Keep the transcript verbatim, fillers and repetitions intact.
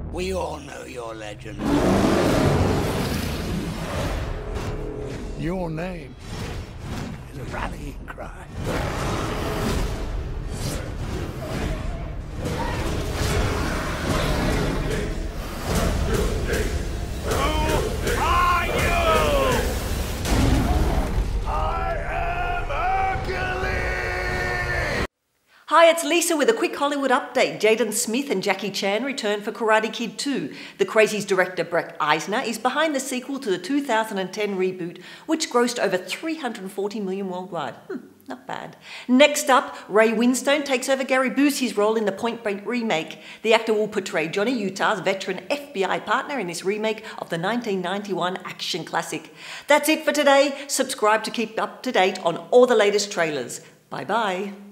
We all know your legend. Your name is a rallying cry. Hi, it's Lisa with a quick Hollywood update. Jaden Smith and Jackie Chan return for Karate Kid two. The Crazy's director Brett Eisner is behind the sequel to the two thousand ten reboot, which grossed over three hundred forty million worldwide. Hmm, not bad. Next up, Ray Winstone takes over Gary Busey's role in the Point Break remake. The actor will portray Johnny Utah's veteran F B I partner in this remake of the nineteen ninety-one action classic. That's it for today. Subscribe to keep up to date on all the latest trailers. Bye-bye.